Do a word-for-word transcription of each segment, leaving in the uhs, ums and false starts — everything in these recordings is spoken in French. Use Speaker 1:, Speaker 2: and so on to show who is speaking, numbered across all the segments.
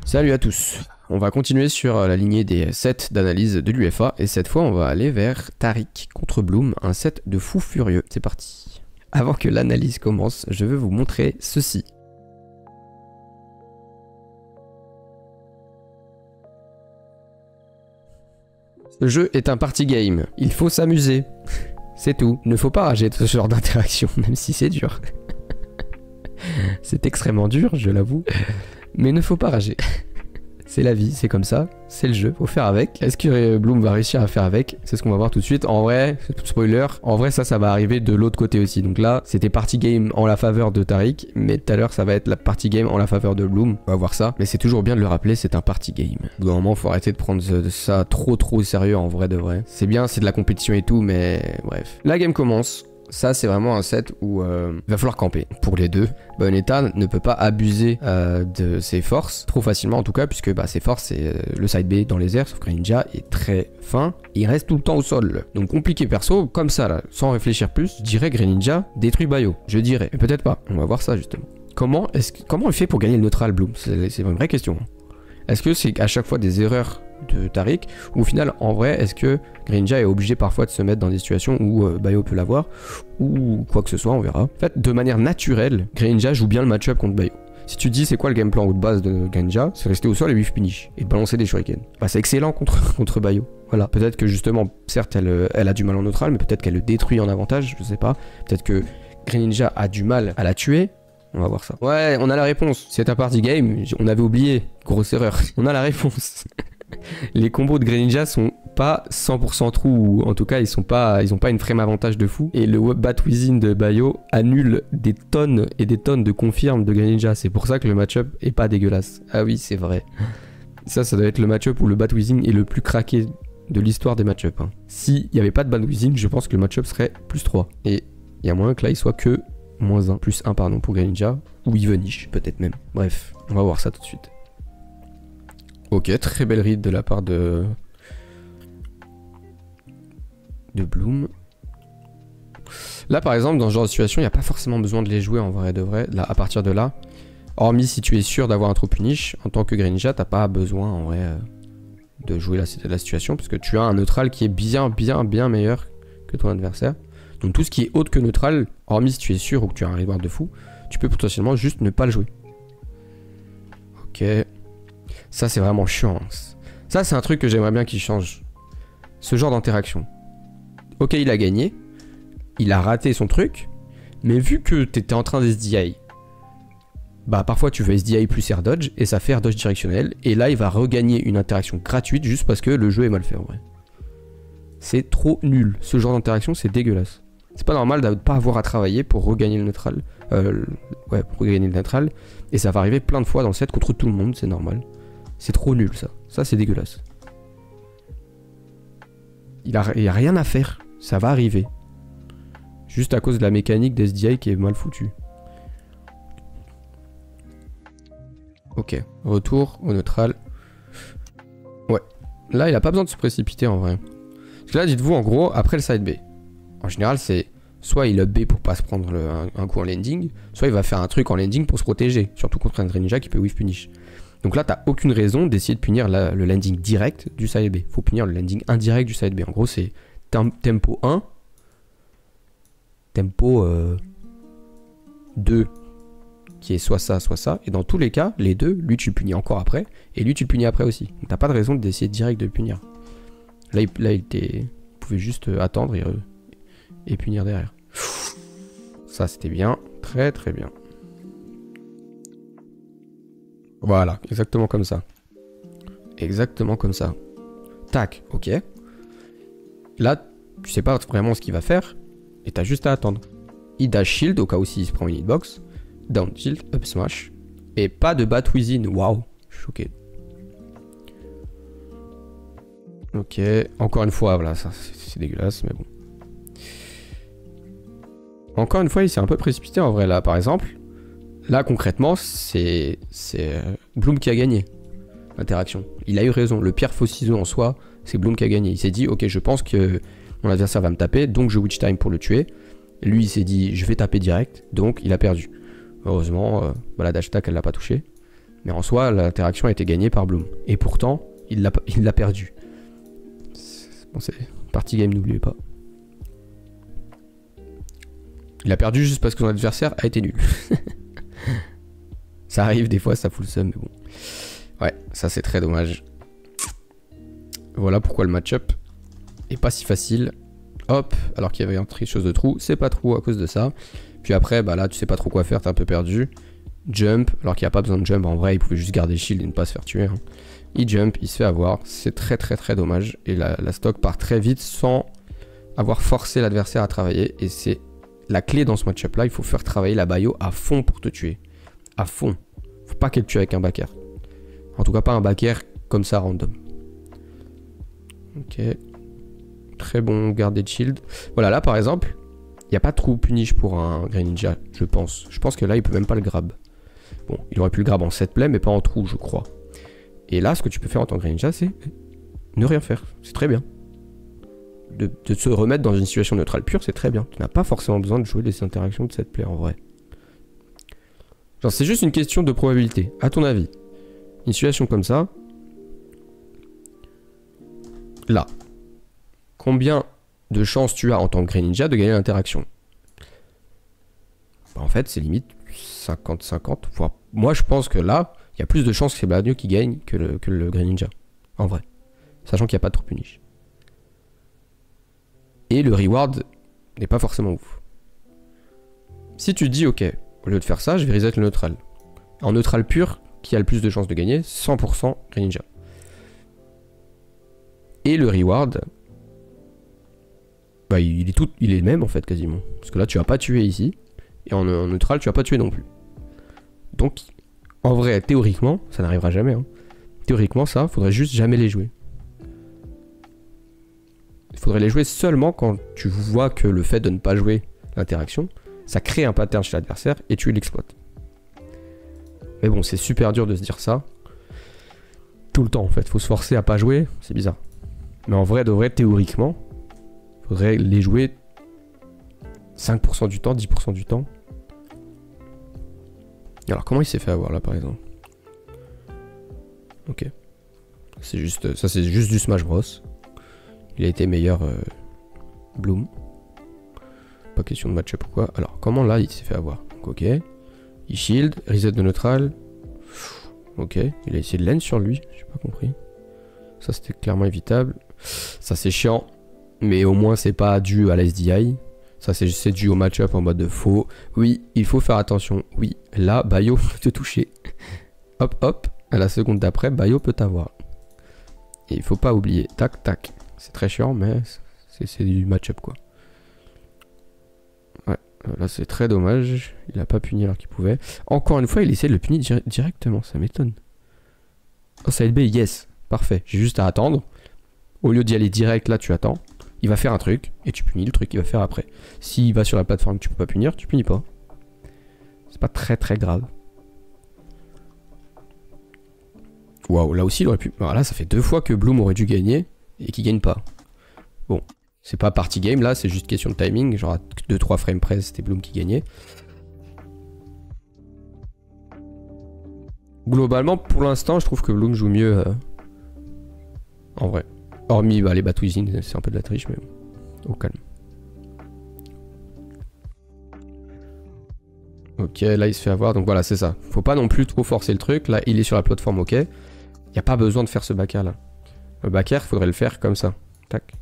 Speaker 1: Salut à tous, on va continuer sur la lignée des sets d'analyse de l'U F A et cette fois on va aller vers Tariq contre Bloom, un set de fou furieux. C'est parti. Avant que l'analyse commence, je veux vous montrer ceci. Ce jeu est un party game, il faut s'amuser. C'est tout, ne faut pas rager de ce genre d'interaction, même si c'est dur. C'est extrêmement dur, je l'avoue, mais ne faut pas rager. C'est la vie, c'est comme ça, c'est le jeu, faut faire avec. Est-ce que Bloom va réussir à faire avec? C'est ce qu'on va voir tout de suite. En vrai, spoiler, en vrai ça, ça va arriver de l'autre côté aussi. Donc là, c'était party game en la faveur de Tariq, mais tout à l'heure, ça va être la party game en la faveur de Bloom. On va voir ça, mais c'est toujours bien de le rappeler, c'est un party game. Au bout d'un moment, faut arrêter de prendre ça trop trop au sérieux en vrai de vrai. C'est bien, c'est de la compétition et tout, mais bref. La game commence. Ça, c'est vraiment un set où euh, il va falloir camper. Pour les deux, Bayonetta ne peut pas abuser euh, de ses forces, trop facilement en tout cas, puisque bah, ses forces, c'est euh, le side B dans les airs, sauf que Greninja est très fin, il reste tout le temps au sol. Donc compliqué perso, comme ça, là, sans réfléchir plus, je dirais Greninja détruit Bayo. Je dirais, mais peut-être pas, on va voir ça justement. Comment, est-ce que, comment il fait pour gagner le neutral Bloom? C'est une vraie question. Est-ce que c'est à chaque fois des erreurs de Tariq, ou au final, en vrai, est-ce que Greninja est obligé parfois de se mettre dans des situations où euh, Bayo peut l'avoir, ou quoi que ce soit, on verra. En fait, de manière naturelle, Greninja joue bien le match-up contre Bayo. Si tu te dis c'est quoi le game plan ou de base de Greninja, c'est rester au sol et whiff punish, et de balancer des shurikens. Bah, c'est excellent contre, contre Bayo. Voilà, peut-être que justement, certes, elle, elle a du mal en neutral, mais peut-être qu'elle le détruit en avantage, je sais pas. Peut-être que Greninja a du mal à la tuer. On va voir ça. Ouais, on a la réponse. C'est un party game, on avait oublié. Grosse erreur. On a la réponse. Les combos de Greninja sont pas cent pour cent true, ou en tout cas ils sont pas, ils ont pas une frame avantage de fou. Et le Bat Within de Bayo annule des tonnes et des tonnes de confirmes de Greninja. C'est pour ça que le match-up est pas dégueulasse. Ah oui, c'est vrai. Ça, ça doit être le match-up où le Bat Within est le plus craqué de l'histoire des match-up. Hein. S'il n'y avait pas de Bat Within, je pense que le match-up serait plus trois. Et il y a moyen que là il soit que moins un, plus un pardon pour Greninja, ou Evenish peut-être même. Bref, on va voir ça tout de suite. Ok, très belle read de la part de de Bloom. Là par exemple, dans ce genre de situation, il n'y a pas forcément besoin de les jouer en vrai de vrai. Là, à partir de là, hormis si tu es sûr d'avoir un trop punish, en tant que Greninja, t'as pas besoin en vrai euh, de jouer la, la situation, parce que tu as un neutral qui est bien bien bien meilleur que ton adversaire. Donc tout ce qui est autre que neutral, hormis si tu es sûr ou que tu as un reward de fou, tu peux potentiellement juste ne pas le jouer. Ok. Ça c'est vraiment chiant. Ça c'est un truc que j'aimerais bien qu'il change. Ce genre d'interaction. Ok, il a gagné. Il a raté son truc. Mais vu que t'étais en train d'S D I, bah parfois tu veux S D I plus air dodge et ça fait air dodge directionnel. Et là il va regagner une interaction gratuite juste parce que le jeu est mal fait en vrai. C'est trop nul. Ce genre d'interaction c'est dégueulasse. C'est pas normal de ne pas avoir à travailler pour regagner le neutral. Euh, ouais, pour regagner le neutral. Et ça va arriver plein de fois dans le set contre tout le monde, c'est normal. C'est trop nul ça. Ça c'est dégueulasse. Il a, il a rien à faire. Ça va arriver. Juste à cause de la mécanique d'S D I qui est mal foutue. Ok. Retour au neutral. Ouais. Là il a pas besoin de se précipiter en vrai. Parce que là dites-vous en gros, après le side B. En général c'est soit il up B pour pas se prendre le, un, un coup en landing, soit il va faire un truc en landing pour se protéger. Surtout contre un Greninja qui peut whiff punish. Donc là, t'as aucune raison d'essayer de punir la, le landing direct du side B. Faut punir le landing indirect du side B. En gros, c'est tempo un, tempo euh, deux, qui est soit ça, soit ça. Et dans tous les cas, les deux, lui tu le punis encore après, et lui tu le punis après aussi. Donc t'as pas de raison d'essayer direct de le punir. Là, il, là, il était, vous pouvez juste attendre et, et punir derrière. Ça, c'était bien. Très très bien. Voilà, exactement comme ça. Exactement comme ça. Tac, ok. Là, tu sais pas vraiment ce qu'il va faire. Et t'as juste à attendre. Il dash shield au cas où s'il se prend une hitbox. Down shield, up smash. Et pas de Bat Within. Waouh, je suis choqué. Ok, encore une fois, voilà, ça c'est dégueulasse, mais bon. Encore une fois, il s'est un peu précipité en vrai là, par exemple. Là, concrètement, c'est euh, Bloom qui a gagné l'interaction. Il a eu raison. Le pire faux ciseau en soi, c'est Bloom qui a gagné. Il s'est dit, ok, je pense que mon adversaire va me taper, donc je witch time pour le tuer. Lui, il s'est dit, je vais taper direct, donc il a perdu. Heureusement, euh, bah, la dash attack, elle l'a pas touché. Mais en soi, l'interaction a été gagnée par Bloom. Et pourtant, il l'a il l'a perdu. Bon, c'est party game, n'oubliez pas. Il a perdu juste parce que son adversaire a été nul. Ça arrive des fois, ça fout le seum, mais bon. Ouais, ça c'est très dommage. Voilà pourquoi le match-up est pas si facile. Hop, alors qu'il y avait un quelque chose de trou, c'est pas trou à cause de ça. Puis après, bah là, tu sais pas trop quoi faire, t'es un peu perdu. Jump, alors qu'il n'y a pas besoin de jump, en vrai, il pouvait juste garder shield et ne pas se faire tuer. Hein. Il jump, il se fait avoir, c'est très très très dommage. Et la, la stock part très vite sans avoir forcé l'adversaire à travailler. Et c'est la clé dans ce match-up là, il faut faire travailler la Bayo à fond pour te tuer. À fond. Faut pas qu'elle tue avec un backer. En tout cas, pas un backer comme ça random. Ok. Très bon garder de shield. Voilà, là par exemple, il n'y a pas trop punish pour un Greninja, je pense. Je pense que là, il peut même pas le grab. Bon, il aurait pu le grab en set play, mais pas en trou, je crois. Et là, ce que tu peux faire en tant que Greninja, c'est ne rien faire. C'est très bien. De, de se remettre dans une situation neutrale pure, c'est très bien. Tu n'as pas forcément besoin de jouer des interactions de set play en vrai. Genre, c'est juste une question de probabilité. À ton avis, une situation comme ça, là, combien de chances tu as en tant que Greninja de gagner l'interaction? Bah, en fait, c'est limite cinquante cinquante. Voire... Moi, je pense que là, il y a plus de chances que c'est Bladio qui gagne que le, que le Greninja. En vrai. Sachant qu'il n'y a pas de trop punish. Et le reward n'est pas forcément ouf. Si tu dis, ok, au lieu de faire ça, je vais reset le neutral. En neutral pur, qui a le plus de chances de gagner, cent pour cent Greninja. Et le reward, bah il est, tout, il est le même en fait quasiment. Parce que là tu vas pas tuer ici, et en, en neutral tu vas pas tuer non plus. Donc en vrai, théoriquement, ça n'arrivera jamais. Hein. Théoriquement ça, faudrait juste jamais les jouer. Il faudrait les jouer seulement quand tu vois que le fait de ne pas jouer l'interaction, ça crée un pattern chez l'adversaire et tu l'exploites. Mais bon, c'est super dur de se dire ça. Tout le temps en fait, faut se forcer à pas jouer, c'est bizarre. Mais en vrai, de vrai, théoriquement, faudrait les jouer cinq pour cent du temps, dix pour cent du temps. Alors comment il s'est fait avoir là par exemple? Ok. C'est juste, ça c'est juste du Smash Bros. Il a été meilleur euh, Bloom. Pas question de match-up ou quoi. Alors comment là il s'est fait avoir? Donc, ok. Il shield, reset de neutral. Ok. Il a essayé de lane sur lui, j'ai pas compris. Ça c'était clairement évitable. Ça c'est chiant. Mais au moins c'est pas dû à l'S D I. Ça c'est dû au match-up en mode de faux. Oui, il faut faire attention. Oui, là, Bayo peut te toucher. Hop, hop. À la seconde d'après, Bayo peut t'avoir. Et il faut pas oublier. Tac, tac. C'est très chiant, mais c'est du match-up quoi. Ouais, là c'est très dommage. Il a pas puni alors qu'il pouvait. Encore une fois, il essaie de le punir dir directement. Ça m'étonne. Oh, side B, yes. Parfait. J'ai juste à attendre. Au lieu d'y aller direct, là tu attends. Il va faire un truc et tu punis le truc qu'il va faire après. S'il va sur la plateforme que tu peux pas punir, tu punis pas. C'est pas très très grave. Waouh, là aussi il aurait pu... Alors là ça fait deux fois que Bloom aurait dû gagner et qu'il gagne pas. Bon, c'est pas party game là, c'est juste question de timing. Genre à deux trois frames près c'était Bloom qui gagnait. Globalement pour l'instant je trouve que Bloom joue mieux euh, en vrai. Hormis bah, les Batwizing, c'est un peu de la triche, mais au calme. Ok, là il se fait avoir, donc voilà, c'est ça. Faut pas non plus trop forcer le truc. Là, il est sur la plateforme, ok. Il n'y a pas besoin de faire ce backer là. Le backer, faudrait le faire comme ça. Tac.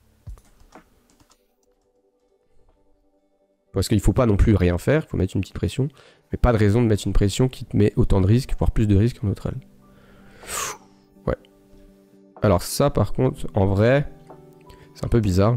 Speaker 1: Parce qu'il faut pas non plus rien faire, il faut mettre une petite pression. Mais pas de raison de mettre une pression qui te met autant de risques, voire plus de risques en neutral. Ouais. Alors ça par contre, en vrai, c'est un peu bizarre.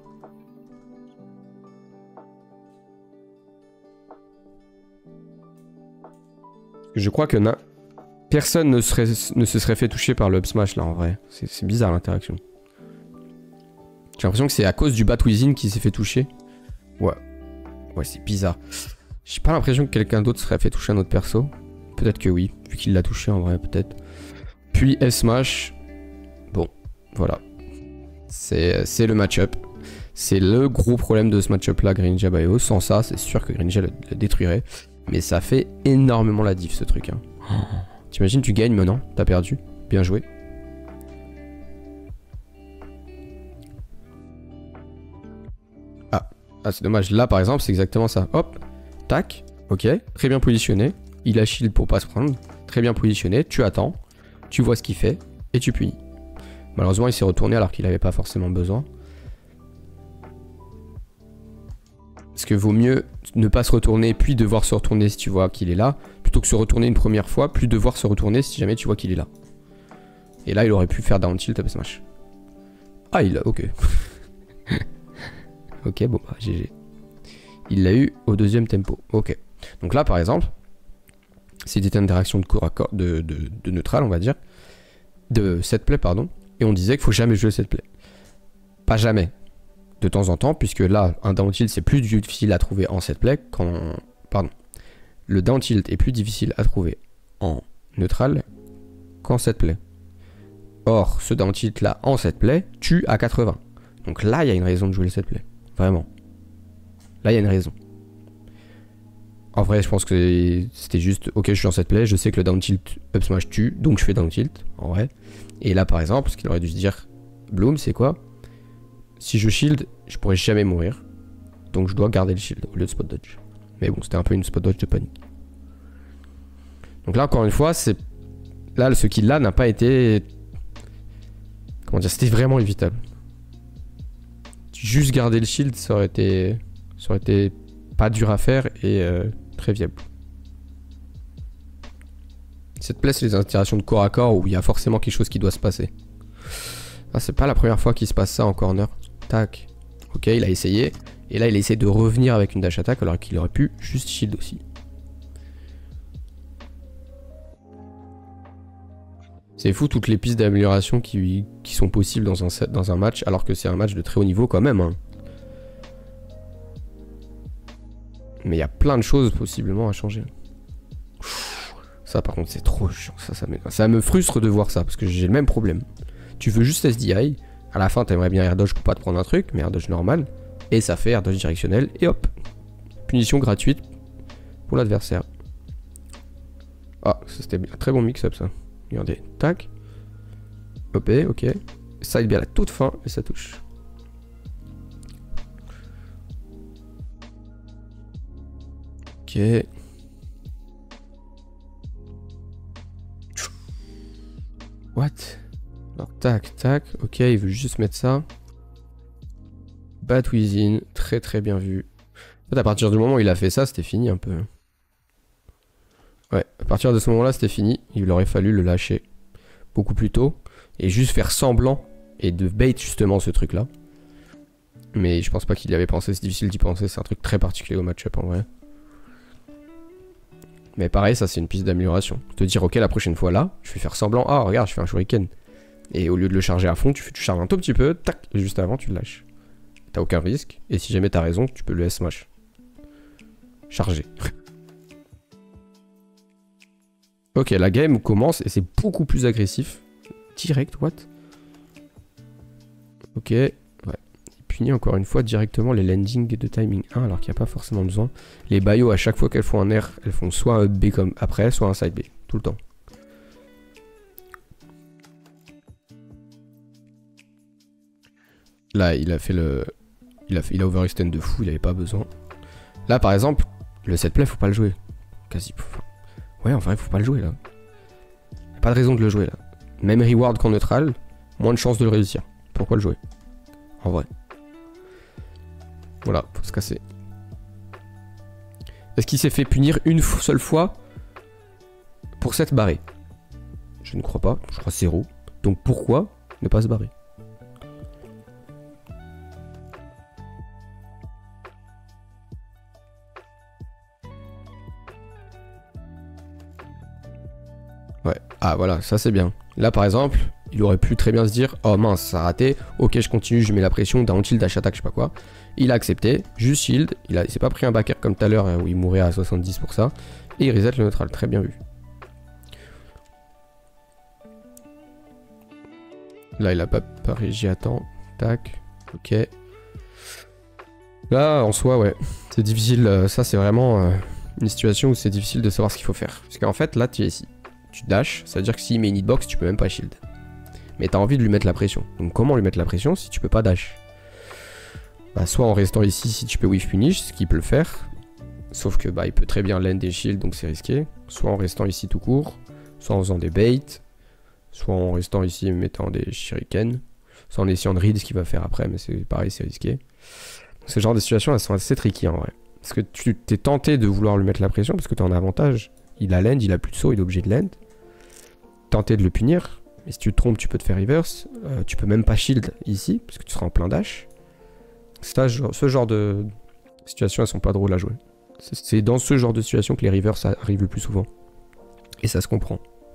Speaker 1: Je crois que personne ne, serait, ne se serait fait toucher par le up smash là en vrai. C'est bizarre l'interaction. J'ai l'impression que c'est à cause du Batwizing qui s'est fait toucher. Ouais. Ouais, c'est bizarre. J'ai pas l'impression que quelqu'un d'autre serait fait toucher un autre perso. Peut-être que oui, vu qu'il l'a touché en vrai, peut-être. Puis S-Smash. Bon, voilà. C'est le match-up. C'est le gros problème de ce match-up là, Greninja Bayo. Sans ça, c'est sûr que Greninja le, le détruirait. Mais ça fait énormément la diff ce truc. Hein. T'imagines, tu gagnes, mais non, t'as perdu. Bien joué. Ah, ah c'est dommage. Là, par exemple, c'est exactement ça. Hop, tac, ok, très bien positionné. Il a shield pour pas se prendre. Très bien positionné, tu attends, tu vois ce qu'il fait, et tu punis. Malheureusement, il s'est retourné alors qu'il n'avait pas forcément besoin. Parce que vaut mieux ne pas se retourner, puis devoir se retourner si tu vois qu'il est là, plutôt que se retourner une première fois, puis devoir se retourner si jamais tu vois qu'il est là. Et là, il aurait pu faire down tilt up smash. Ah, il a... Ok. Ok, bon, bah, G G. Il l'a eu au deuxième tempo. Ok. Donc là, par exemple, c'était une interaction de corps à corps, de, de, de neutral, on va dire. De set play, pardon. Et on disait qu'il faut jamais jouer set play. Pas jamais. De temps en temps, puisque là, un down tilt, c'est plus difficile à trouver en set play quand... Pardon. Le down tilt est plus difficile à trouver en neutral qu'en set play. Or, ce down tilt là, en set play, tue à quatre-vingts. Donc là, il y a une raison de jouer le set play. Vraiment. Là, il y a une raison. En vrai, je pense que c'était juste, ok, je suis en set play, je sais que le down tilt up smash tue, donc je fais down tilt, en vrai. Et là, par exemple, ce qu'il aurait dû se dire, Bloom, c'est quoi? Si je shield, je pourrais jamais mourir. Donc je dois garder le shield au lieu de spot dodge. Mais bon, c'était un peu une spot dodge de panique. Donc là, encore une fois, c'est... Là, ce kill là n'a pas été... Comment dire? C'était vraiment évitable. Juste garder le shield, ça aurait été... Ça aurait été pas dur à faire et euh, très viable. Cette place, c'est les interactions de corps à corps où il y a forcément quelque chose qui doit se passer. Ah, c'est pas la première fois qu'il se passe ça en corner. Tac. Ok, il a essayé. Et là, il essaie de revenir avec une dash attack alors qu'il aurait pu juste shield aussi. C'est fou toutes les pistes d'amélioration qui, qui sont possibles dans un, set, dans un match alors que c'est un match de très haut niveau quand même. Hein. Mais il y a plein de choses possiblement à changer. Ça par contre c'est trop chiant. Ça, ça, ça me frustre de voir ça parce que j'ai le même problème. Tu veux juste S D I. À la fin t'aimerais bien air dodge pour pas te prendre un truc. Mais air dodge normal. Et ça fait air dodge directionnel. Et hop. Punition gratuite pour l'adversaire. Ah c'était un très bon mix-up ça. Regardez. Tac. Hop ok. Side bien à la toute fin et ça touche. Ok. What? Alors tac, tac. Ok, il veut juste mettre ça. Bat within. Très très bien vu. En fait, à partir du moment où il a fait ça, c'était fini un peu. Ouais, à partir de ce moment-là, c'était fini. Il aurait fallu le lâcher beaucoup plus tôt. Et juste faire semblant. Et de bait justement ce truc-là. Mais je pense pas qu'il y avait pensé. C'est difficile d'y penser. C'est un truc très particulier au match-up en vrai. Mais pareil, ça c'est une piste d'amélioration. Te dire, ok, la prochaine fois là, je vais faire semblant. Ah, regarde, je fais un shuriken. Et au lieu de le charger à fond, tu, fais, tu charges un tout petit peu, tac, et juste avant, tu le lâches. T'as aucun risque. Et si jamais t'as raison, tu peux le S-smash. Charger. Ok, la game commence et c'est beaucoup plus agressif. Direct, what? Ok. Punit encore une fois directement les landings de timing un alors qu'il n'y a pas forcément besoin. Les bios à chaque fois qu'elles font un R, elles font soit un B comme après, soit un side B, tout le temps. Là il a fait le... Il a, fait... il a overextend de fou, il avait pas besoin. Là par exemple, le set play faut pas le jouer. Quasi... Ouais en vrai faut pas le jouer là. Y a pas de raison de le jouer là. Même reward qu'en neutral, moins de chances de le réussir. Pourquoi le jouer? En vrai. Voilà, faut se casser. Est-ce qu'il s'est fait punir une seule fois pour s'être barré? Je ne crois pas, je crois zéro. Donc pourquoi ne pas se barrer? Ouais, ah voilà, ça c'est bien. Là par exemple, il aurait pu très bien se dire, oh mince, ça a raté, ok je continue, je mets la pression, down tilt, dash attack, je sais pas quoi. Il a accepté, juste shield, il, a, il s'est pas pris un backer comme tout à l'heure où il mourait à soixante-dix pour ça. Et il reset le neutral, très bien vu. Là il a pas, pas réagi à temps, tac, ok. Là en soi ouais, c'est difficile, ça c'est vraiment euh, une situation où c'est difficile de savoir ce qu'il faut faire. Parce qu'en fait là tu es ici, tu dash, ça veut dire que s'il met une hitbox, tu peux même pas shield. Mais t'as envie de lui mettre la pression. Donc comment lui mettre la pression si tu peux pas dash? Bah soit en restant ici si tu peux whiff punish, ce qu'il peut le faire. Sauf que bah il peut très bien land des shields donc c'est risqué. Soit en restant ici tout court, soit en faisant des baits, soit en restant ici et mettant des shurikens, soit en essayant de read ce qu'il va faire après, mais c'est pareil, c'est risqué. Donc, ce genre de situations elles sont assez tricky en vrai. Parce que tu t'es tenté de vouloir lui mettre la pression parce que t'es en avantage. Il a land, il a plus de saut, il est obligé de land. Tenter de le punir. Mais si tu te trompes, tu peux te faire reverse. Euh, tu peux même pas shield ici, parce que tu seras en plein dash. Ça, ce genre de situations, elles sont pas drôles à jouer. C'est dans ce genre de situation que les reverse arrivent le plus souvent. Et ça se comprend.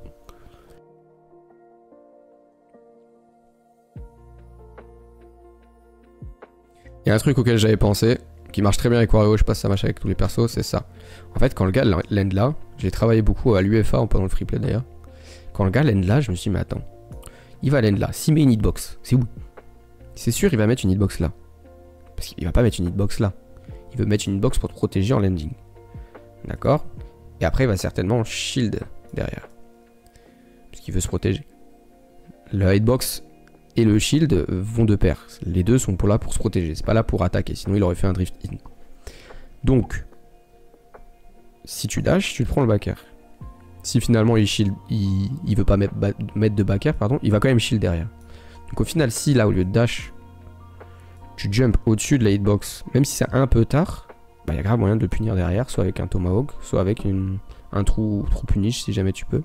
Speaker 1: Il y a un truc auquel j'avais pensé, qui marche très bien avec Wario, je passe ça marche avec tous les persos, c'est ça. En fait, quand le gars land là, j'ai travaillé beaucoup à l'U F A pendant le free play d'ailleurs. Quand le gars land là, je me suis dit, mais attends, il va land là. S'il met une hitbox, c'est où? C'est sûr, il va mettre une hitbox là. Parce qu'il va pas mettre une hitbox là. Il veut mettre une hitbox pour te protéger en landing. D'accord? Et après, il va certainement shield derrière. Parce qu'il veut se protéger. Le hitbox et le shield vont de pair. Les deux sont pour là pour se protéger. C'est pas là pour attaquer. Sinon, il aurait fait un drift in. Donc, si tu dash, tu te prends le backer. Si finalement il shield, il, il veut pas mettre, mettre de backer, pardon, il va quand même shield derrière. Donc au final, si là au lieu de dash, tu jump au-dessus de la hitbox, même si c'est un peu tard, bah il y a grave moyen de le punir derrière, soit avec un tomahawk, soit avec une, un trou, trou punish si jamais tu peux.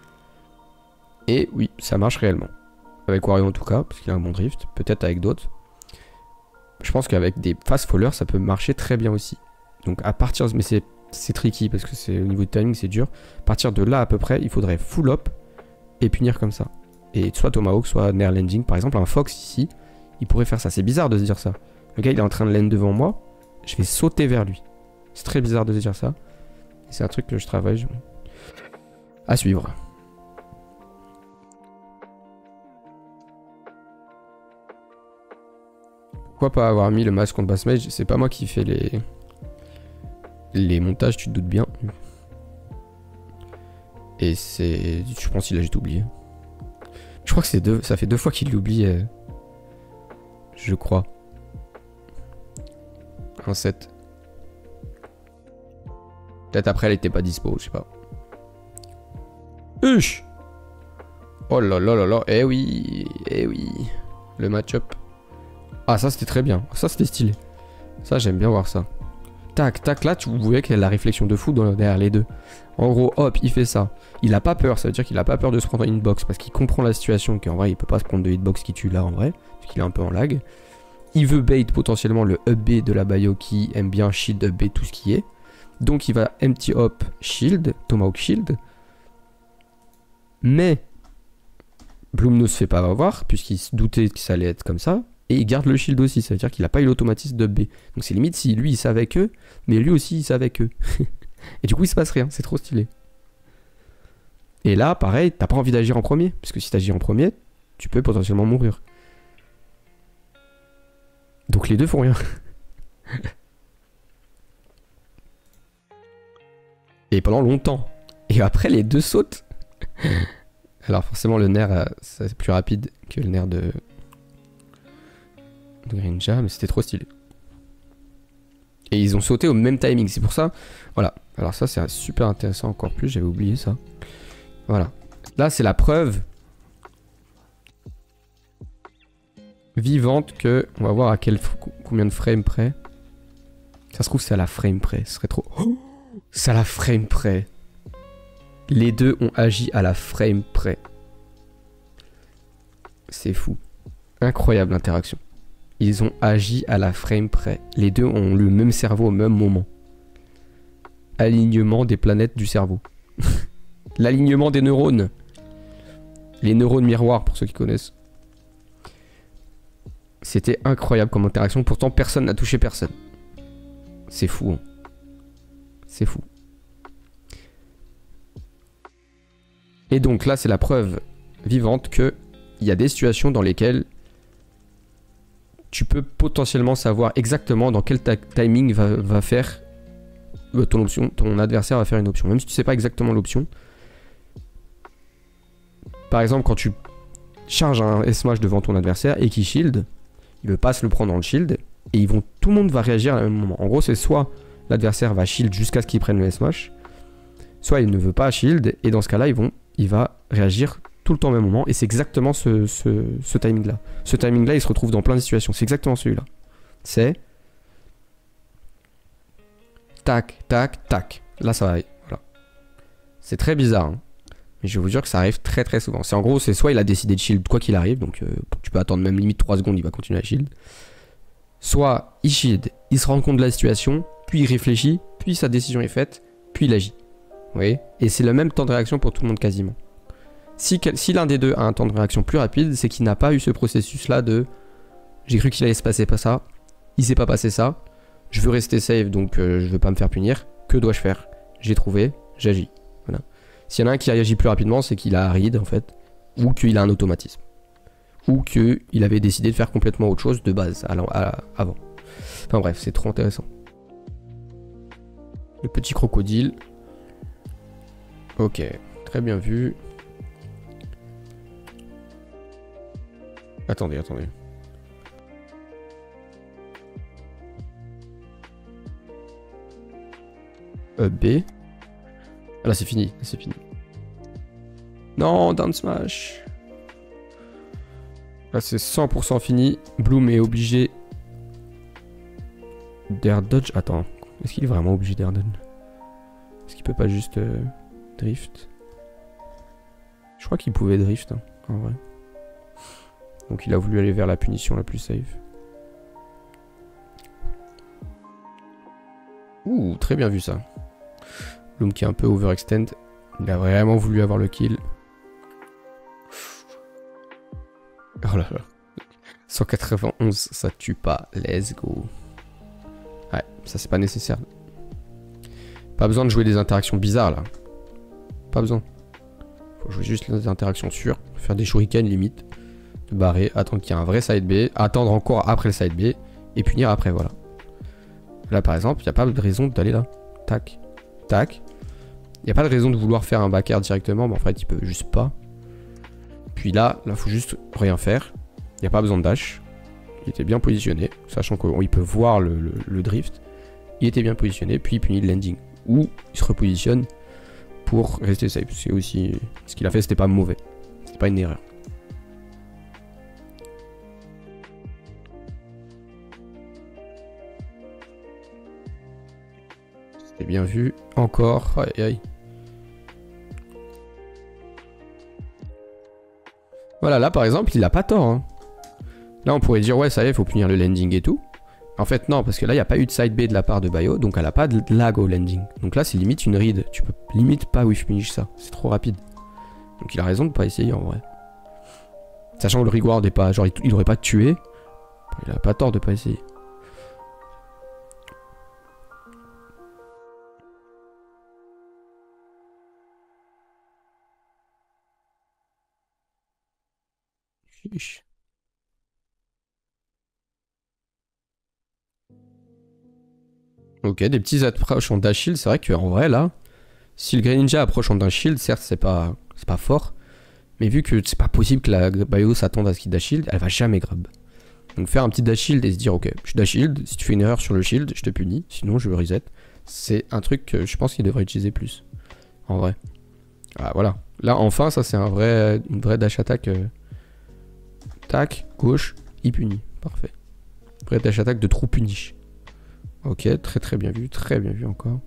Speaker 1: Et oui, ça marche réellement. Avec Wario en tout cas, parce qu'il a un bon drift, peut-être avec d'autres. Je pense qu'avec des fast fallers, ça peut marcher très bien aussi. Donc à partir, mais c'est c'est tricky parce que c'est au niveau du timing c'est dur. À partir de là à peu près, il faudrait full up et punir comme ça. Et soit Tomahawk, soit Nair landing. Par exemple, un Fox ici, il pourrait faire ça. C'est bizarre de se dire ça. Le gars il est en train de land devant moi, je vais sauter vers lui. C'est très bizarre de se dire ça. C'est un truc que je travaille. Je... À suivre. Pourquoi pas avoir mis le masque contre Bass Mage? C'est pas moi qui fais les... Les montages, tu te doutes bien. Et c'est... Je pense qu'il a juste oublié. Je crois que c'est deux... ça fait deux fois qu'il l'oublie. Euh... Je crois. Un sept. Peut-être après elle était pas dispo, je sais pas. Huch. Oh là là là là. Eh oui. Eh oui. Le match-up. Ah ça c'était très bien. Ça c'était stylé. Ça j'aime bien voir ça. Tac, tac, là, tu voyais qu'il y a la réflexion de fou dans, derrière les deux. En gros, hop, il fait ça. Il a pas peur, ça veut dire qu'il a pas peur de se prendre une hitbox parce qu'il comprend la situation, qu'en vrai, il peut pas se prendre de hitbox qui tue là, en vrai, parce qu'il est un peu en lag. Il veut bait potentiellement le up B de la Bayo qui aime bien shield, up B, tout ce qui est. Donc, il va empty hop, shield, Tomahawk shield. Mais, Bloom ne se fait pas avoir, puisqu'il se doutait que ça allait être comme ça. Et il garde le shield aussi, ça veut dire qu'il n'a pas eu l'automatisme de B. Donc c'est limite si lui il savait que, mais lui aussi il savait que. Et du coup il se passe rien, c'est trop stylé. Et là pareil, t'as pas envie d'agir en premier, parce que si t'agis en premier, tu peux potentiellement mourir. Donc les deux font rien. Et pendant longtemps. Et après les deux sautent. Alors forcément le nerf c'est plus rapide que le nerf de... de Greninja, mais c'était trop stylé. Et ils ont sauté au même timing, c'est pour ça. Voilà, alors ça c'est super intéressant encore plus, j'avais oublié ça. Voilà, là c'est la preuve vivante que, on va voir à quel combien de frames près. Ça se trouve c'est à la frame près, ce serait trop... Oh, c'est à la frame près. Les deux ont agi à la frame près. C'est fou. Incroyable interaction. Ils ont agi à la frame près. Les deux ont le même cerveau au même moment. Alignement des planètes du cerveau. L'alignement des neurones. Les neurones miroirs, pour ceux qui connaissent. C'était incroyable comme interaction. Pourtant, personne n'a touché personne. C'est fou. Hein. C'est fou. Et donc là, c'est la preuve vivante que il y a des situations dans lesquelles tu peux potentiellement savoir exactement dans quel timing va, va faire ton option, ton adversaire va faire une option. Même si tu sais pas exactement l'option, par exemple, quand tu charges un S-Smash devant ton adversaire et qu'il shield, il veut pas se le prendre dans le shield, et ils vont, tout le monde va réagir à un même moment. En gros, c'est soit l'adversaire va shield jusqu'à ce qu'il prenne le S-Smash, soit il ne veut pas shield, et dans ce cas-là, ils vont, il va réagir tout le temps au même moment, et c'est exactement ce, ce, ce timing-là. Ce timing-là, il se retrouve dans plein de situations. C'est exactement celui-là. C'est... Tac, tac, tac. Là, ça va. Voilà. C'est très bizarre, hein. Mais je vais vous dire que ça arrive très très souvent. C'est en gros, c'est soit il a décidé de shield quoi qu'il arrive, donc euh, tu peux attendre même limite trois secondes, il va continuer à shield. Soit il shield, il se rend compte de la situation, puis il réfléchit, puis sa décision est faite, puis il agit. Vous voyez? Et c'est le même temps de réaction pour tout le monde quasiment. Si, si l'un des deux a un temps de réaction plus rapide, c'est qu'il n'a pas eu ce processus-là de j'ai cru qu'il allait se passer pas ça, il s'est pas passé ça, je veux rester safe donc euh, je veux pas me faire punir, que dois-je faire? J'ai trouvé, j'agis. Voilà. S'il y en a un qui réagit plus rapidement, c'est qu'il a un read en fait, ou qu'il a un automatisme, ou qu'il avait décidé de faire complètement autre chose de base à à avant. Enfin bref, c'est trop intéressant. Le petit crocodile. Ok, très bien vu. Attendez, attendez. Euh, B. Ah là c'est fini, c'est fini. Non, down smash. Là c'est cent pour cent fini. Bloom est obligé d'air dodge. Attends, est-ce qu'il est vraiment obligé d'air dodge? Est-ce qu'il peut pas juste euh, drift? Je crois qu'il pouvait drift, hein, en vrai. Donc il a voulu aller vers la punition la plus safe. Ouh, très bien vu ça. Bloom qui est un peu overextend. Il a vraiment voulu avoir le kill. Oh là là. cent quatre-vingt-onze, ça tue pas. Let's go. Ouais, ça c'est pas nécessaire. Pas besoin de jouer des interactions bizarres là. Pas besoin. Faut jouer juste les interactions sûres. Faire des shurikens limite. De barrer, attendre qu'il y ait un vrai side B. Attendre encore après le side B. Et punir après, voilà. Là par exemple, il n'y a pas de raison d'aller là. Tac. Tac. Il n'y a pas de raison de vouloir faire un back air directement, mais en fait il peut juste pas. Puis là, là faut juste rien faire. Il n'y a pas besoin de dash. Il était bien positionné, sachant qu'il peut voir le, le, le drift. Il était bien positionné, puis il punit le landing. Ou il se repositionne pour rester safe. C'est aussi... Ce qu'il a fait, c'était pas mauvais. C'était pas une erreur. C'était bien vu. Encore. Aïe aïe. Voilà, là par exemple, il a pas tort. Hein. Là, on pourrait dire, ouais, ça y est, il faut punir le landing et tout. En fait, non, parce que là, il n'y a pas eu de side B de la part de Bayo, donc elle n'a pas de lag au landing. Donc là, c'est limite une read. Tu peux limite pas whiff punish ça. C'est trop rapide. Donc il a raison de pas essayer en vrai. Sachant que le reward est pas. Genre, il, il aurait pas tué. Il a pas tort de pas essayer. Chiche. Ok, des petits approches en dash shield, c'est vrai qu'en vrai là, si le Greninja approche en dash shield, certes c'est pas, c'est pas fort, mais vu que c'est pas possible que la Bayo s'attende à ce qu'il dash shield, elle va jamais grab. Donc faire un petit dash shield et se dire ok, je dash shield, si tu fais une erreur sur le shield, je te punis, sinon je reset. C'est un truc que je pense qu'il devrait utiliser plus, en vrai. Ah voilà, là enfin ça c'est un vrai, une vraie dash attack. Euh... Tac, gauche, il punit, parfait. Vrai dash attack de true punish. Ok, très très bien vu, très bien vu encore.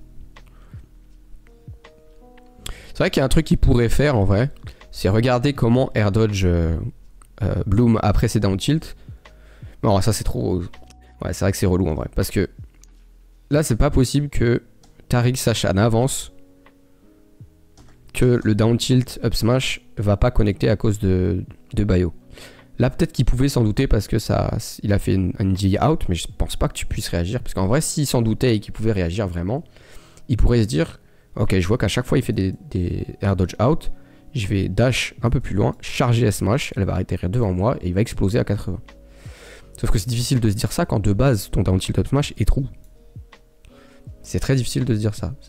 Speaker 1: C'est vrai qu'il y a un truc qu'il pourrait faire en vrai, c'est regarder comment air dodge euh, euh, Bloom après ses down tilt. Non, ça c'est trop... Ouais, c'est vrai que c'est relou en vrai, parce que là c'est pas possible que Tariq sache en avance que le down tilt up smash va pas connecter à cause de, de Bayo. Là peut-être qu'il pouvait s'en douter parce que ça, il a fait une, une G out, mais je pense pas que tu puisses réagir. Parce qu'en vrai, s'il s'en doutait et qu'il pouvait réagir vraiment, il pourrait se dire, ok, je vois qu'à chaque fois il fait des, des air dodge out, je vais dash un peu plus loin, charger S smash, elle va atterrir devant moi et il va exploser à quatre-vingts. Sauf que c'est difficile de se dire ça quand de base ton down tilt up smash est true. C'est très difficile de se dire ça.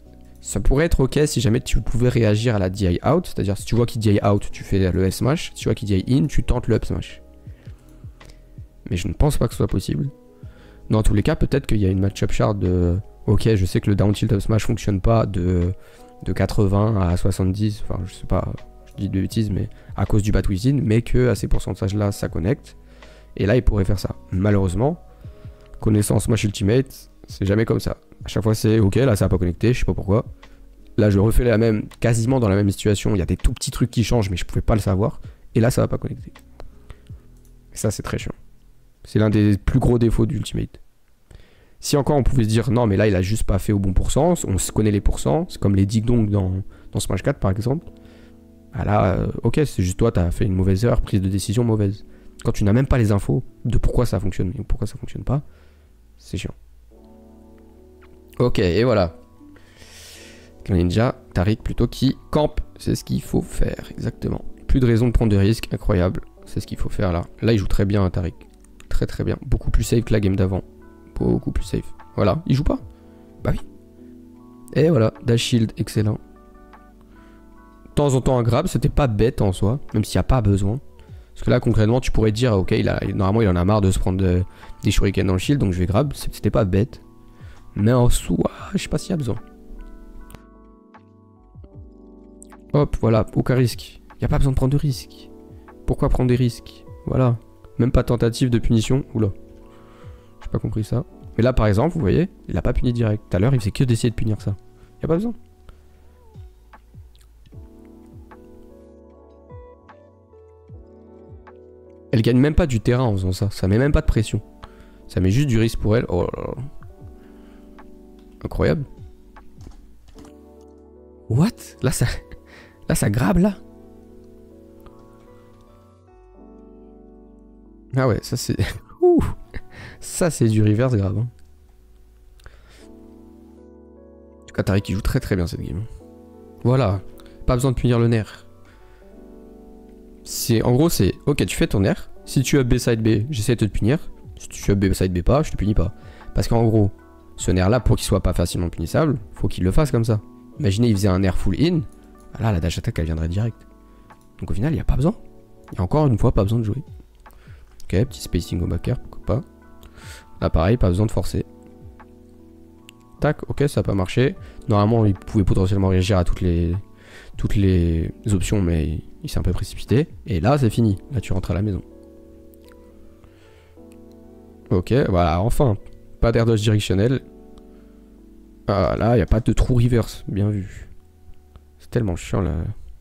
Speaker 1: Ça pourrait être ok si jamais tu pouvais réagir à la D I out, c'est-à-dire si tu vois qu'il D I out, tu fais le F smash, si tu vois qu'il D I in, tu tentes le up smash. Mais je ne pense pas que ce soit possible. Dans tous les cas, peut-être qu'il y a une match-up shard de... Ok, je sais que le down tilt up smash fonctionne pas de, de quatre-vingts à soixante-dix, enfin je sais pas, je dis de bêtises, mais à cause du bat within, mais que à ces pourcentages-là, ça connecte. Et là, il pourrait faire ça. Malheureusement, connaissant Smash Ultimate, c'est jamais comme ça. À chaque fois, c'est ok, là ça n'a pas connecté, je sais pas pourquoi. Là, je refais la même, quasiment dans la même situation. Il y a des tout petits trucs qui changent, mais je pouvais pas le savoir. Et là, ça va pas connecter. Et ça, c'est très chiant. C'est l'un des plus gros défauts d'Ultimate. Si encore on pouvait se dire non, mais là, il a juste pas fait au bon pourcent, on se connaît les pourcents, c'est comme les ding-dong dans, dans Smash quatre par exemple. Ah là, euh, ok, c'est juste toi, t'as fait une mauvaise erreur, prise de décision mauvaise. Quand tu n'as même pas les infos de pourquoi ça fonctionne et pourquoi ça fonctionne pas, c'est chiant. Ok, et voilà. Ninja, Tariq plutôt qui campe, c'est ce qu'il faut faire, exactement. Plus de raison de prendre de risques, incroyable, c'est ce qu'il faut faire là. Là, il joue très bien, Tariq. Très très bien, beaucoup plus safe que la game d'avant. Beaucoup plus safe. Voilà, il joue pas? Bah oui. Et voilà, dash shield, excellent. De temps en temps un grab, c'était pas bête en soi, même s'il n'y a pas besoin. Parce que là, concrètement, tu pourrais te dire, ok, il a, normalement, il en a marre de se prendre de, des shurikens dans le shield, donc je vais grab. C'était pas bête. Mais en soi, je sais pas s'il y a besoin. Hop, voilà, aucun risque. Il n'y a pas besoin de prendre de risques. Pourquoi prendre des risques? Voilà. Même pas tentative de punition. Oula. J'ai pas compris ça. Mais là, par exemple, vous voyez, il a pas puni direct. Tout à l'heure, il faisait que d'essayer de punir ça. Il n'y a pas besoin. Elle gagne même pas du terrain en faisant ça. Ça met même pas de pression. Ça met juste du risque pour elle. Oh là là. Incroyable. What? Là, ça... Là, ça grabe, là. Ah ouais, ça c'est... Ouh. Ça, c'est du reverse grave. Hein. En tout cas, Tariq, il joue très très bien cette game. Voilà. Pas besoin de punir le nerf. C'est, en gros, c'est... Ok, tu fais ton nerf. Si tu as B side B, j'essaie de te punir. Si tu as B side B pas, je te punis pas. Parce qu'en gros, ce nerf-là, pour qu'il soit pas facilement punissable, faut qu'il le fasse comme ça. Imaginez, il faisait un nerf full in. Là, la dash attack, elle viendrait direct. Donc au final, il n'y a pas besoin. Il y a encore une fois pas besoin de jouer. Ok, petit spacing au back air, pourquoi pas. Là, pareil, pas besoin de forcer. Tac, ok, ça n'a pas marché. Normalement, il pouvait potentiellement réagir à toutes les, toutes les options, mais il s'est un peu précipité. Et là, c'est fini. Là, tu rentres à la maison. Ok, voilà, enfin. Pas d'air dodge directionnel. Ah, là, il n'y a pas de trou reverse. Bien vu. C'est tellement chiant, là.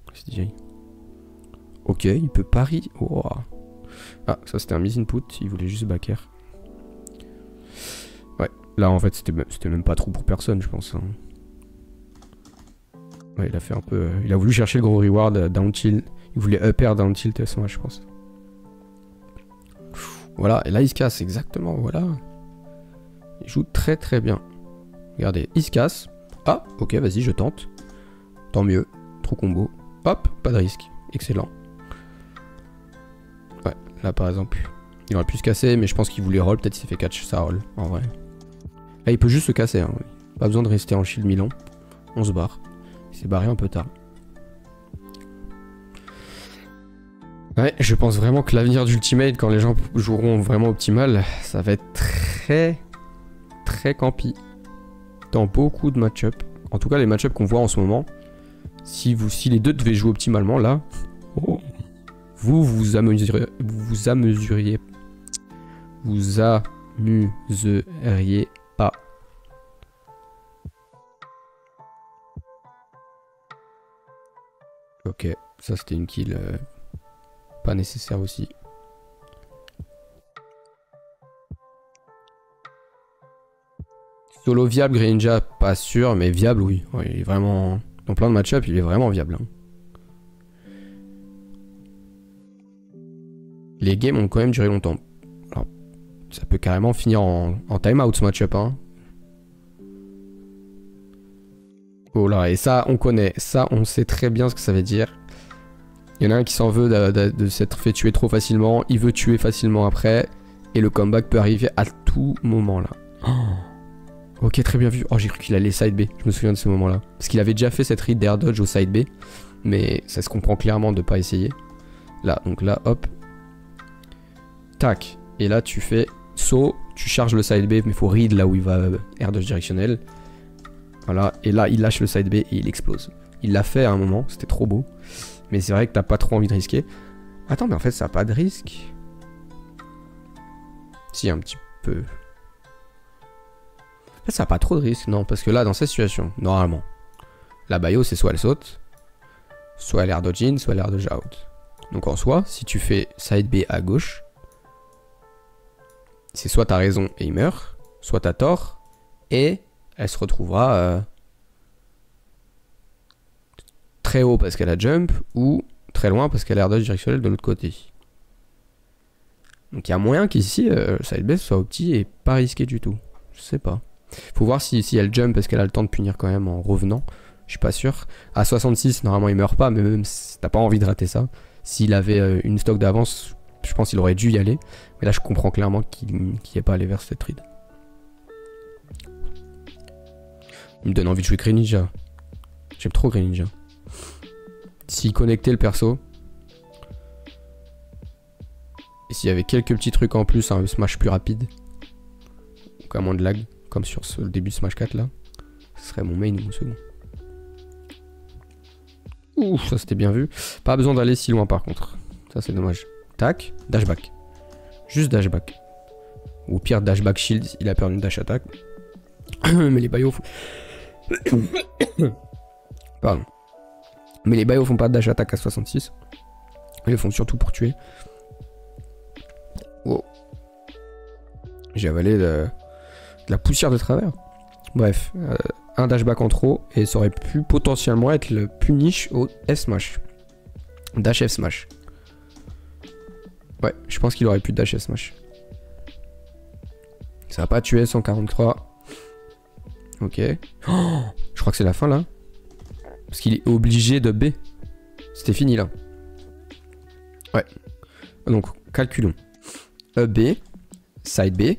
Speaker 1: Ok, il peut pari. Oh. Ah, ça, c'était un misinput. Il voulait juste back air. Ouais, là, en fait, c'était même pas trop pour personne, je pense. Hein. Ouais, il a fait un peu... Euh, il a voulu chercher le gros reward euh, down tilt. Il voulait up air down tilt S un, je pense. Voilà, et là, il se casse, exactement, voilà. Il joue très très bien. Regardez, il se casse. Ah, ok, vas-y, je tente. Tant mieux, trop combo. Hop, pas de risque, excellent. Ouais, là, par exemple, il aurait pu se casser, mais je pense qu'il voulait roll, peut-être il s'est fait catch, ça roll, en vrai. Là, il peut juste se casser, hein. Pas besoin de rester en shield Milan. On se barre. Il s'est barré un peu tard. Ouais, je pense vraiment que l'avenir d'Ultimate, quand les gens joueront vraiment optimal, ça va être très, très campi. Dans beaucoup de match-up. En tout cas, les match-up qu'on voit en ce moment, si, vous, si les deux devaient jouer optimalement, là, oh, vous vous amuseriez, vous vous amuseriez, vous amuseriez pas. Ok, ça c'était une kill euh, pas nécessaire aussi. Solo viable, Greninja, pas sûr, mais viable, oui. Ouais, il est vraiment... Dans plein de match-up, il est vraiment viable. Hein. Les games ont quand même duré longtemps. Alors, ça peut carrément finir en, en time-out ce match-up. Hein. Oh là, et ça, on connaît. Ça, on sait très bien ce que ça veut dire. Il y en a un qui s'en veut de, de, de s'être fait tuer trop facilement. Il veut tuer facilement après. Et le comeback peut arriver à tout moment, là. Oh. Ok, Ok, très bien vu. Oh, j'ai cru qu'il allait side B. Je me souviens de ce moment-là. Parce qu'il avait déjà fait cette read d'air dodge au side B. Mais ça se comprend clairement de pas essayer. Là, donc là, hop. Tac. Et là, tu fais saut. Tu charges le side B, mais il faut read là où il va euh, air dodge directionnel. Voilà. Et là, il lâche le side B et il explose. Il l'a fait à un moment. C'était trop beau. Mais c'est vrai que t'as pas trop envie de risquer. Attends, mais en fait, ça n'a pas de risque. Si, un petit peu. En fait, ça n'a pas trop de risque, non. Parce que là, dans cette situation, normalement, la Bayo, c'est soit elle saute, soit elle air dodge in, soit elle air dodge out. Donc en soi, si tu fais side B à gauche, c'est soit t'as raison et il meurt, soit t'as tort, et elle se retrouvera euh, très haut parce qu'elle a jump, ou très loin parce qu'elle a air dodge directionnel de l'autre côté. Donc il y a moyen qu'ici, euh, side B soit au petit et pas risqué du tout. Je sais pas. Faut voir si, si elle jump parce qu'elle a le temps de punir quand même en revenant. Je suis pas sûr. À soixante-six, normalement il meurt pas, mais même si t'as pas envie de rater ça. S'il avait euh, une stock d'avance, je pense qu'il aurait dû y aller. Mais là je comprends clairement qu'il n'y est pas allé vers cette read. Il me donne envie de jouer Greninja. J'aime trop Greninja. S'il connectait le perso. Et s'il y avait quelques petits trucs en plus, un smash plus rapide. Donc à moins de lag, comme sur ce, le début de Smash quatre là. Ce serait mon main ou mon second. Ouh, ça c'était bien vu. Pas besoin d'aller si loin par contre. Ça c'est dommage. Tac, dashback. Juste dashback. Ou pire dashback shield, il a perdu une dash attack. Mais les Bayo font... Pardon. Mais les Bayo font pas de dash attack à soixante-six. Ils le font surtout pour tuer. Wow. J'ai avalé de... de la poussière de travers. Bref, euh, un dashback en trop et ça aurait pu potentiellement être le punish au F-smash. Dash F-smash. Ouais, je pense qu'il aurait pu dash F-smash. Ça va pas tuer cent quarante-trois. Ok. Oh, je crois que c'est la fin là. Parce qu'il est obligé de B. C'était fini là. Ouais. Donc, calculons. E B, side B.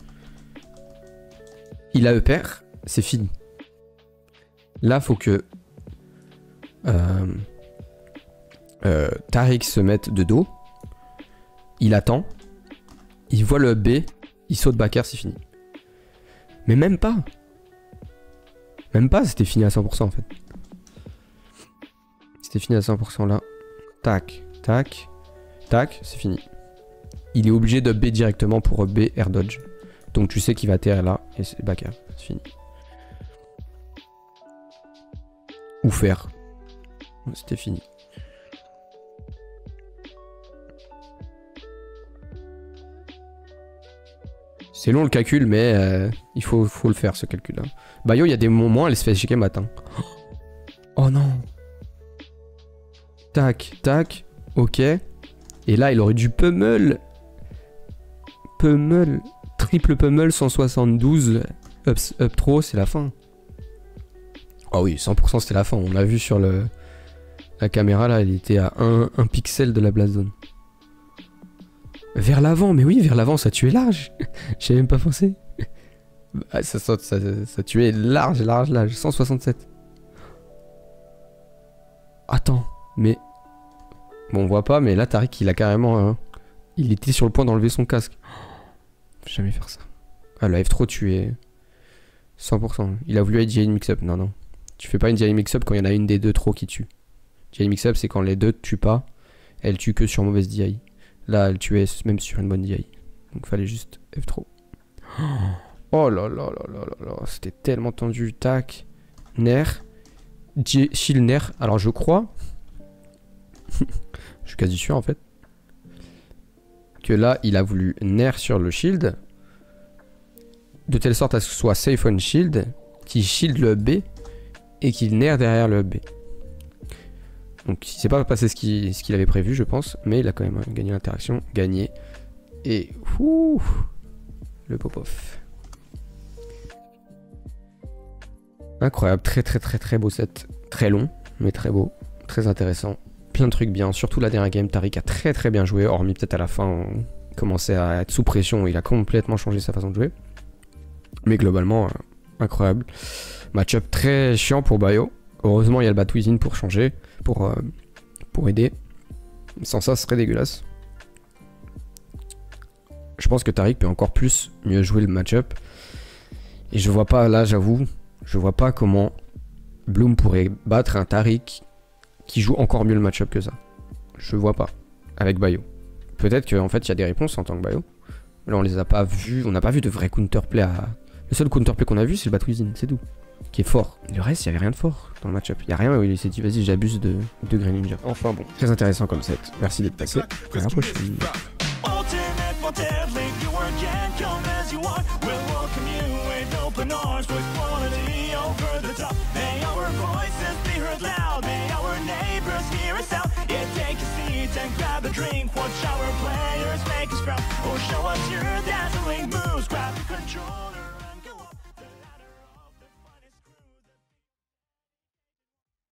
Speaker 1: Il a E pair, c'est fini. Là, faut que euh, euh, Tariq se mette de dos. Il attend. Il voit le B. Il saute back air, c'est fini. Mais même pas. Même pas, c'était fini à cent pour cent en fait. C'était fini à cent pour cent là. Tac, tac, tac, c'est fini. Il est obligé de B directement pour B air dodge. Donc tu sais qu'il va atterrir là et c'est back air, c'est fini. Ou faire. C'était fini. C'est long le calcul, mais euh, il faut, faut le faire ce calcul là. Bayo, il y a des moments, elle se fait échecker matin. Oh non. Tac, tac, ok. Et là, il aurait dû pummel. Pummel. Triple pummel cent soixante-douze. Up, up trop, c'est la fin. Ah oh oui, cent pour cent c'était la fin. On l'a vu sur le la caméra là, il était à un pixel de la blast zone. Vers l'avant, mais oui, vers l'avant, ça tuait large. J'avais même pas pensé. Ah, ça, ça, ça, ça tuait large, large, large. cent soixante-sept. Attends, mais... Bon, on voit pas, mais là, Tariq, il a carrément... Hein, il était sur le point d'enlever son casque. Faut jamais faire ça. Ah, le F trop tué. cent pour cent. Il a voulu être J I mix-up. Non, non. Tu fais pas une J I mix-up quand il y en a une des deux trop qui tue. J I mix-up, c'est quand les deux ne tuent pas. Elle tue que sur mauvaise D I. Là, elle tuait même sur une bonne D I. Donc, fallait juste F trop. Oh là là là là là là. C'était tellement tendu. Tac. Nair. Shield Nair. Alors, je crois... je suis quasi sûr, en fait. Que là, il a voulu Nair sur le shield. De telle sorte à ce que ce soit safe on shield. Qui shield le B. Et qu'il Nair derrière le B. Donc il s'est pas passé ce qu'il ce qu'il avait prévu, je pense, mais il a quand même gagné l'interaction, gagné. Et ouh, le pop-off. Incroyable, très très très très beau set. Très long, mais très beau, très intéressant. Plein de trucs bien, surtout la dernière game, Tariq a très très bien joué, hormis peut-être à la fin, on commençait à être sous pression, il a complètement changé sa façon de jouer. Mais globalement, incroyable. Match-up très chiant pour Bayo. Heureusement, il y a le Batwizin pour changer, pour, euh, pour aider. Sans ça, ce serait dégueulasse. Je pense que Taric peut encore plus mieux jouer le match-up. Et je vois pas, là, j'avoue, je vois pas comment Bloom pourrait battre un Taric qui joue encore mieux le match-up que ça. Je vois pas, avec Bayo. Peut-être qu'en fait, il y a des réponses en tant que Bayo. Là, on les a pas vus, on n'a pas vu de vrai counterplay à... Le seul counterplay qu'on a vu, c'est le Batwizin, c'est tout. Qui est fort. Le reste, il n'y avait rien de fort dans le match-up. Il n'y a rien où il s'est dit, vas-y, j'abuse de, de Greninja. Enfin bon, très intéressant comme set. Merci d'être passé. À la prochaine. And grab a drink, watch our players make us proud, or show us your dazzling moves, grab the controller.